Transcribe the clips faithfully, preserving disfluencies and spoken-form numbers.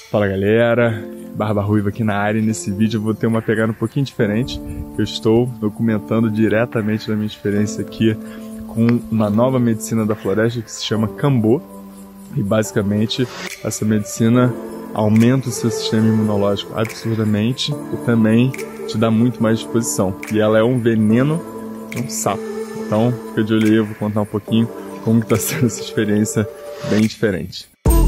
Fala galera, Barba Ruiva aqui na área, e nesse vídeo eu vou ter uma pegada um pouquinho diferente. Eu estou documentando diretamente da minha experiência aqui com uma nova medicina da floresta que se chama Cambô. E basicamente essa medicina aumenta o seu sistema imunológico absurdamente e também te dá muito mais disposição. E ela é um veneno de um sapo. Então fica de olho aí, eu vou contar um pouquinho como está sendo essa experiência bem diferente.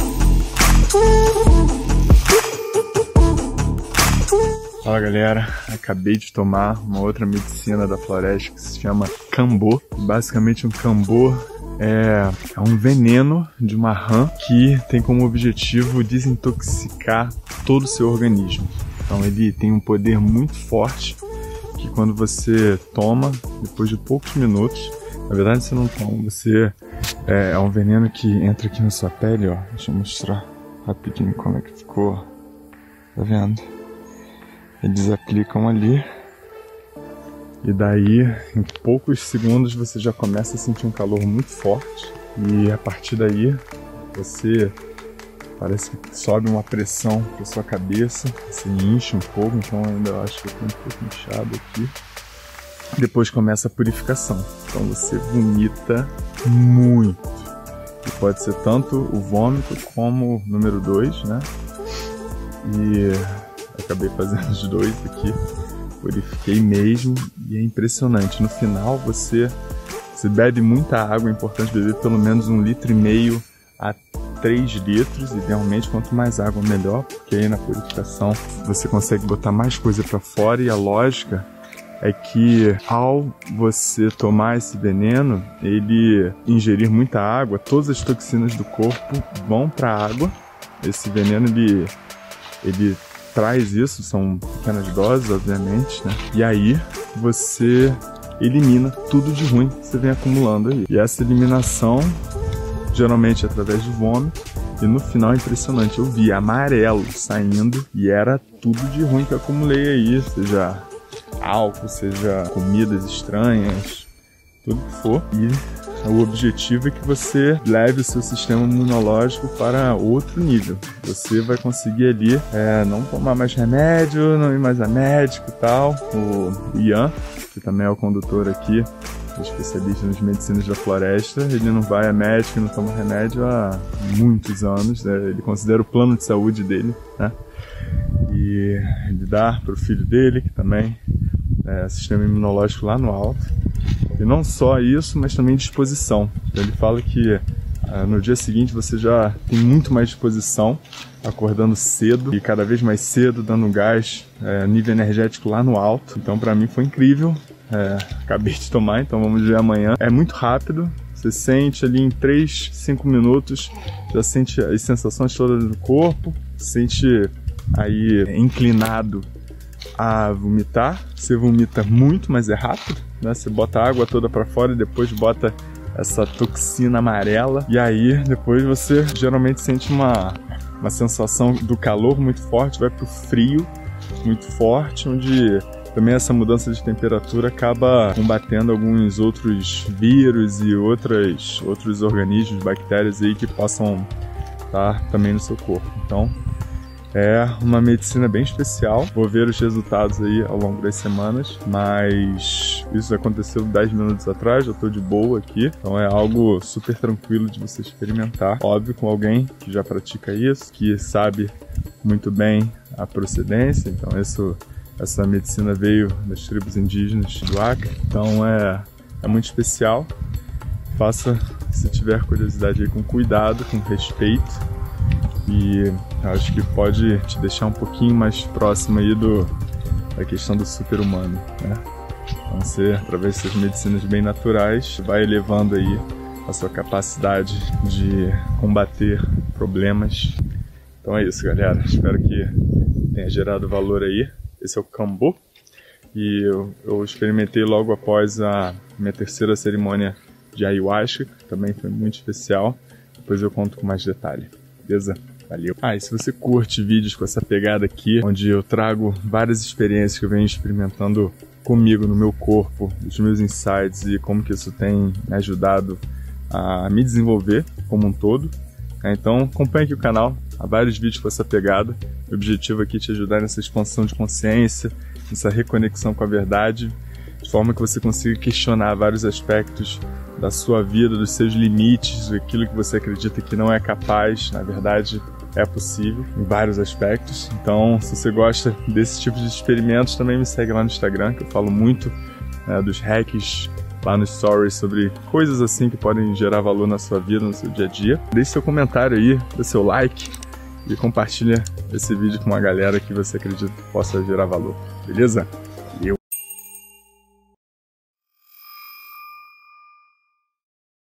Fala galera, acabei de tomar uma outra medicina da floresta que se chama Cambô. Basicamente um Cambô é, é um veneno de uma rã que tem como objetivo desintoxicar todo o seu organismo. Então ele tem um poder muito forte que quando você toma, depois de poucos minutos, na verdade você não toma, você é, é um veneno que entra aqui na sua pele, ó. Deixa eu mostrar rapidinho como é que ficou, tá vendo? Eles aplicam ali e daí em poucos segundos você já começa a sentir um calor muito forte e a partir daí você parece que sobe uma pressão para sua cabeça, você incha um pouco, então ainda eu acho que eu tô um pouco inchado aqui. Depois começa a purificação, então você vomita muito e pode ser tanto o vômito como o número dois, né? E acabei fazendo os dois aqui, purifiquei mesmo e é impressionante. No final você, você bebe muita água, é importante beber pelo menos um litro e meio a três litros, idealmente quanto mais água melhor, porque aí na purificação você consegue botar mais coisa para fora e a lógica é que ao você tomar esse veneno, ele ingerir muita água, todas as toxinas do corpo vão para a água. Esse veneno ele, ele traz isso, são pequenas doses, obviamente, né? E aí você elimina tudo de ruim que você vem acumulando aí. E essa eliminação, geralmente através do vômito, e no final é impressionante, eu vi amarelo saindo e era tudo de ruim que eu acumulei aí, seja álcool, seja comidas estranhas, tudo que for. E o objetivo é que você leve o seu sistema imunológico para outro nível. Você vai conseguir ali é, não tomar mais remédio, não ir mais a médico e tal. O Ian, que também é o condutor aqui, especialista nas medicinas da floresta, ele não vai a médico e não toma remédio há muitos anos, né? Ele considera o plano de saúde dele, né? E ele dá para o filho dele, que também é sistema imunológico lá no alto. E não só isso, mas também disposição. Então ele fala que uh, no dia seguinte você já tem muito mais disposição, acordando cedo e cada vez mais cedo, dando gás, uh, nível energético lá no alto. Então para mim foi incrível, uh, acabei de tomar, então vamos ver amanhã. É muito rápido, você sente ali em três, cinco minutos, já sente as sensações todas do corpo, sente aí inclinado a vomitar. Você vomita muito, mas é rápido, né? Você bota a água toda para fora e depois bota essa toxina amarela e aí depois você geralmente sente uma, uma sensação do calor muito forte, vai pro frio muito forte, onde também essa mudança de temperatura acaba combatendo alguns outros vírus e outras, outros organismos, bactérias aí que possam estar também no seu corpo. Então é uma medicina bem especial, vou ver os resultados aí ao longo das semanas, mas isso aconteceu dez minutos atrás, eu tô de boa aqui, então é algo super tranquilo de você experimentar, óbvio com alguém que já pratica isso, que sabe muito bem a procedência, então isso, essa medicina veio das tribos indígenas do Acre, então é, é muito especial. Faça, se tiver curiosidade aí, com cuidado, com respeito, e acho que pode te deixar um pouquinho mais próximo aí do, da questão do super-humano, né? Então você, através dessas medicinas bem naturais, vai elevando aí a sua capacidade de combater problemas. Então é isso, galera. Espero que tenha gerado valor aí. Esse é o Cambô. E eu, eu experimentei logo após a minha terceira cerimônia de ayahuasca, que também foi muito especial. Depois eu conto com mais detalhe. Beleza? Valeu! Ah, e se você curte vídeos com essa pegada aqui, onde eu trago várias experiências que eu venho experimentando comigo, no meu corpo, os meus insights e como que isso tem me ajudado a me desenvolver como um todo, então acompanhe aqui o canal, a vários vídeos com essa pegada. O objetivo aqui é te ajudar nessa expansão de consciência, nessa reconexão com a verdade, de forma que você consiga questionar vários aspectos da sua vida, dos seus limites, daquilo que você acredita que não é capaz, na verdade é possível em vários aspectos. Então, se você gosta desse tipo de experimentos, também me segue lá no Instagram, que eu falo muito né, dos hacks lá no Stories sobre coisas assim que podem gerar valor na sua vida, no seu dia a dia. Deixe seu comentário aí, dê seu like e compartilha esse vídeo com uma galera que você acredita que possa gerar valor, beleza?